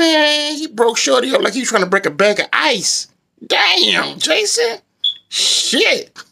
Man, he broke Shorty up like he was trying to break a bag of ice. Damn, Jason. Shit.